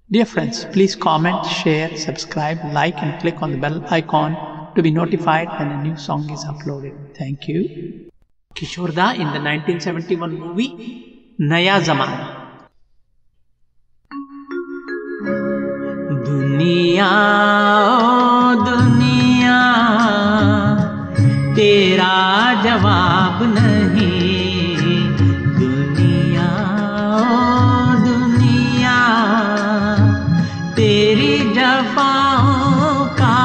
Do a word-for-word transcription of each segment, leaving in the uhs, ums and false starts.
Dear friends, please comment, share, subscribe, like and click on the bell icon to be notified when a new song is uploaded. Thank you. Kishore Da in the nineteen seventy-one movie Naya Zamana. दुनिया ओ दुनिया तेरा जवाब नहीं, दुनिया ओ दुनिया तेरी जफाओं का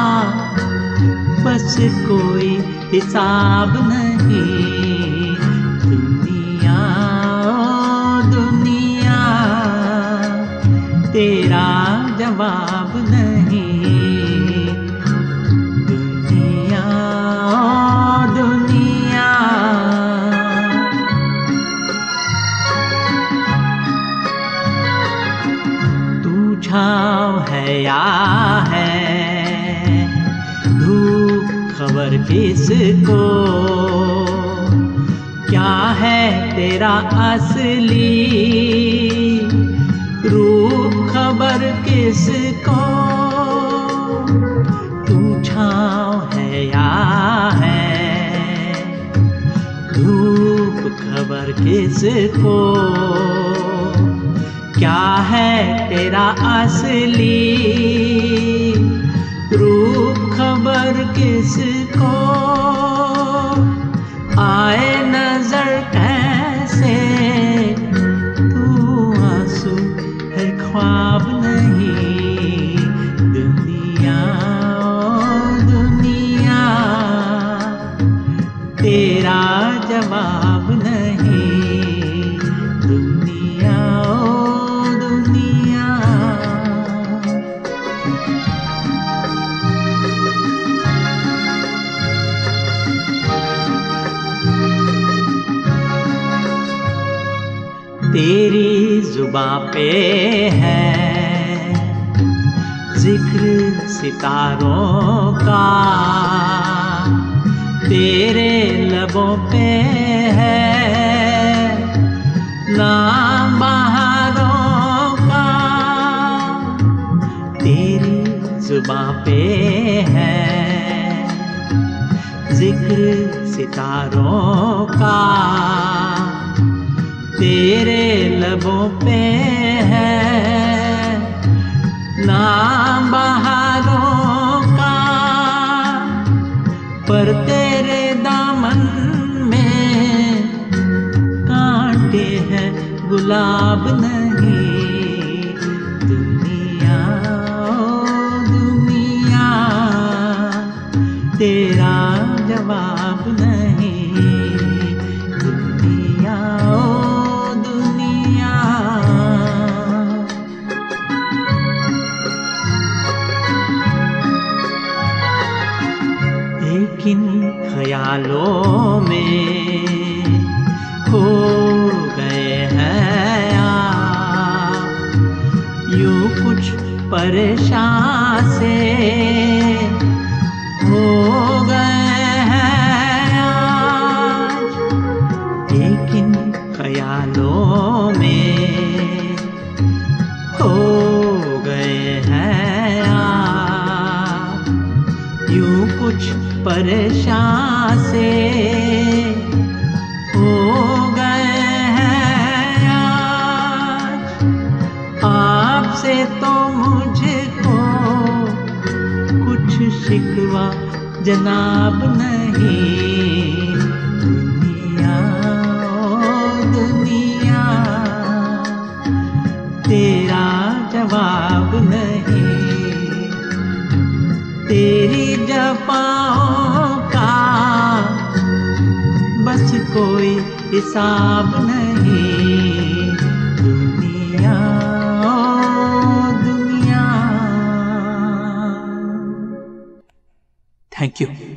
बस कोई हिसाब नहीं, दुनिया ओ दुनिया तेरा जवाब नहीं, दुनिया ओ दुनिया। तू छाँव है या है धूप खबर किसको, क्या है तेरा असली रूप खबर किसको, तू छाँव है या है धूप खबर किसको, क्या है तेरा असली रूप खबर किसको, आए नजर कैसे तू आंसू है ख्वाब नहीं, दुनिया ओ दुनिया तेरा जवाब नहीं, दुनिया ओ दुनिया। तेरी जुबां पे है जिक्र सितारों का, तेरे लबों पे है नाम बहारों का, तेरी जुबां पे है जिक्र सितारों का, तेरे लबों पे है नाम बहारों का, पर तेरे दामन में कांटे हैं गुलाब नहीं, दुनिया ओ दुनिया तेरा जवाब नहीं, दुनिया ओ किन ख्यालों में खो गए हैं आप, यूं कुछ परेशान से हो गए हैं आज, लेकिन ख्यालों में खो गए हैं आप, यूं कुछ परेशान से हो गए हैं आज, आपसे तो मुझको कुछ शिकवा जनाब नहीं, दुनिया ओ दुनिया तेरा जवाब नहीं, तेरी जफाओं का बस कोई हिसाब नहीं, दुनिया ओ दुनिया। Thank you.